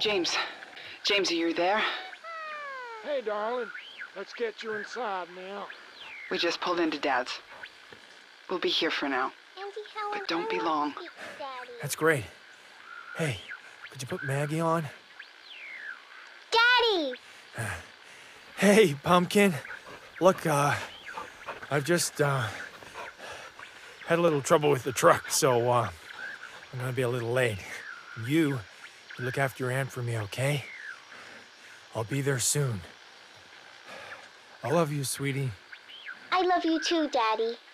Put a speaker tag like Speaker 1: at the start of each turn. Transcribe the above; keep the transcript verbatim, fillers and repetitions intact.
Speaker 1: James. James, are you there?
Speaker 2: Hey, darling. Let's get you inside now.
Speaker 1: We just pulled into Dad's. We'll be here for now.
Speaker 3: Auntie Helen,
Speaker 1: But don't
Speaker 3: I
Speaker 1: be
Speaker 3: love
Speaker 1: long.
Speaker 3: you, Daddy.
Speaker 4: That's great. Hey, could you put Maggie on?
Speaker 3: Daddy!
Speaker 4: Hey, Pumpkin. Look, uh, I've just, uh, had a little trouble with the truck, so, uh, I'm gonna be a little late. You, you look after your aunt for me, okay? I'll be there soon. I love you, sweetie.
Speaker 3: I love you too, Daddy.